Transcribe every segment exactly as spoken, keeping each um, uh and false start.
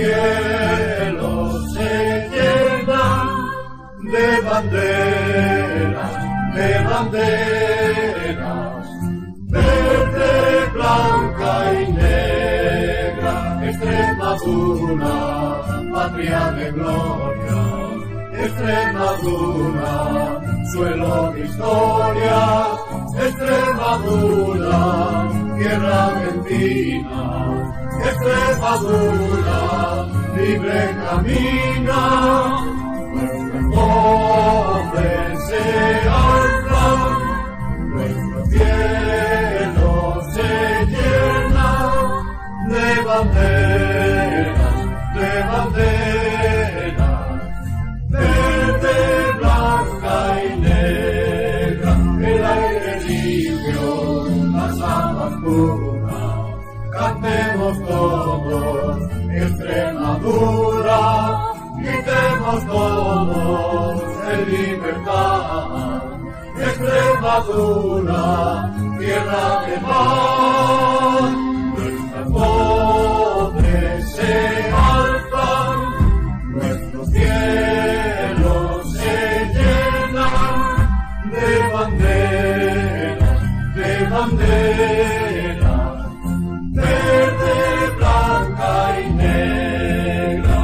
cielos se llenan de banderas, de banderas, verde, blanca y negra, Extremadura, patria de gloria, Extremadura, suelo de historia, Extremadura, tierra argentina, Extremadura, libre camina, nuestras voces se alzan, nuestro cielo se llena de banderas, de banderas, verde, blanca y negra, el aire limpio, las aguas puras, cantemos todos Extremadura, gritemos todos en libertad, Extremadura, tierra de paz, nuestras voces se alzan, nuestros cielos se llenan de banderas, de banderas, verde, blanca y negra.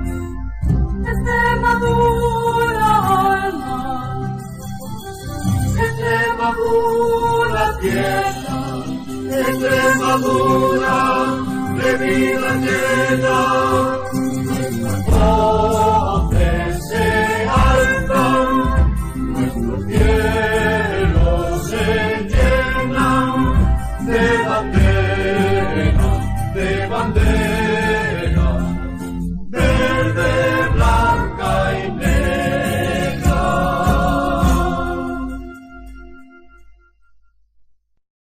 Extremadura alma, Extremadura tierra, Extremadura de vida llena, nuestras voces se alzan, nuestros cielos se llenan de banderas, de banderas.